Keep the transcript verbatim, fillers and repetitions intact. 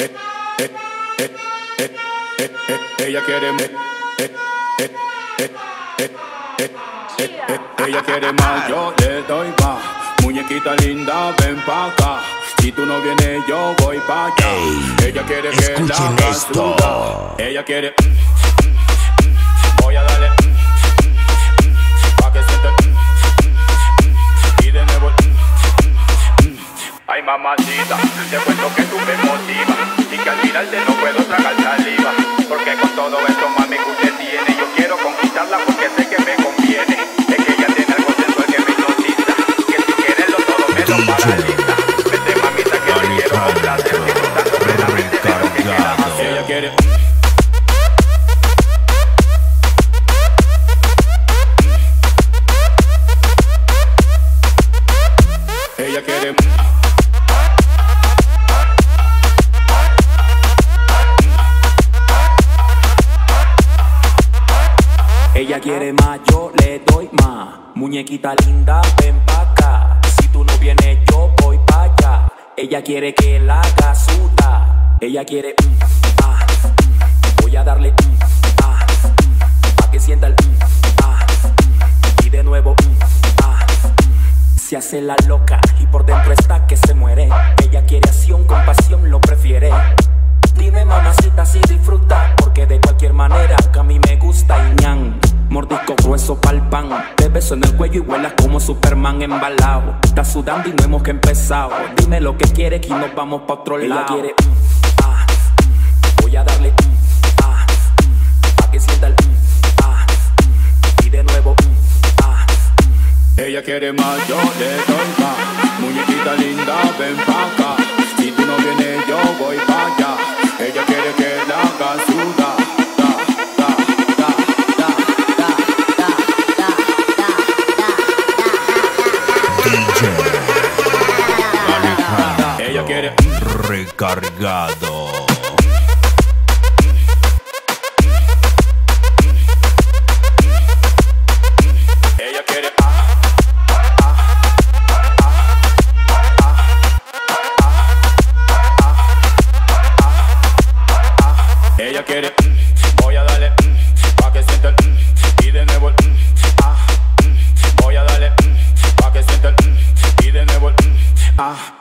eh, eh, eh, eh, eh, eh, ella quiere me, eh, eh, eh, eh, eh, eh, eh, ella quiere más, yo le doy más. Muñequita linda, ven pa' acá. Si tú no vienes, yo voy pa' allá. Ey, ella quiere que la escuchen haga esto. sudar. Ella quiere mm, mm, mm, voy a darle mm, mm, mm, pa' que sienta mm, mm, mm, y de nuevo mm, mm, mm. Ay mamacita, te cuento que tú me motivas y que al mirarte no puedo tragar saliva. Porque con todo esto mami que usted tiene, yo quiero conquistarla porque sé que me conviene. Es que ella tiene algo sensual que me hipnotiza, que si quieres lo todo me lo paraliza. Vete mamita que te quiero complacer, disfrutando plenamente de lo que quieras hacer. Ella quiere Ella quiere Ella quiere más, yo le doy más. Muñequita linda, ven pa' acá. Si tú no vienes, yo voy pa' allá. Ella quiere que la haga sudar. Ella quiere mm, ah, mm. Voy a darle mm, ah, mm. Pa' que sienta el mm, ah, mm. Y de nuevo mm, ah, mm. Se hace la loca y por dentro está que se muere. Ella quiere acción, con pasión lo prefiere. Dime mamacita si disfruta, porque de cualquier manera que a mí me gusta y ñan. Mordisco grueso pa'l pan, te beso en el cuello y vuelas como Superman embalado. Estás sudando y no hemos que empezado. Dime lo que quieres y nos vamos pa' otro lado. Ella quiere mm, ah, mm. Voy a darle mm, ah, mm. Pa' que sienta el mm, ah, mm. Y de nuevo mm, ah, mm. Ella quiere más, yo le doy más. Muñequita linda, ven pa' acá. Si tú no vienes, yo voy pa' allá. Ella quiere que la haga sudar. Ella quiere recargado. Ella quiere ah, ah, ah, ah, ah, ah, ah. Ella quiere mm, voy a darle mm, pa' que sienta el mm, y de nuevo el mm, ah, mm. Voy a darle mm, pa' que sienta el mm, y de nuevo el mm, ah.